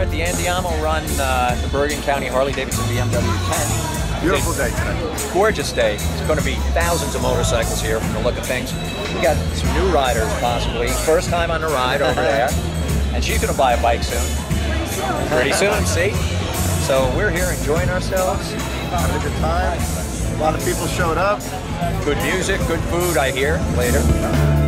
at the Andiamo Run, the Bergen County Harley-Davidson BMW 10. Beautiful day today. Gorgeous day. It's going to be thousands of motorcycles here from the look of things. We got some new riders possibly. First time on the ride over there. And she's going to buy a bike soon. Pretty soon, see? So we're here enjoying ourselves. Having a good time. A lot of people showed up. Good music, good food, I hear, later.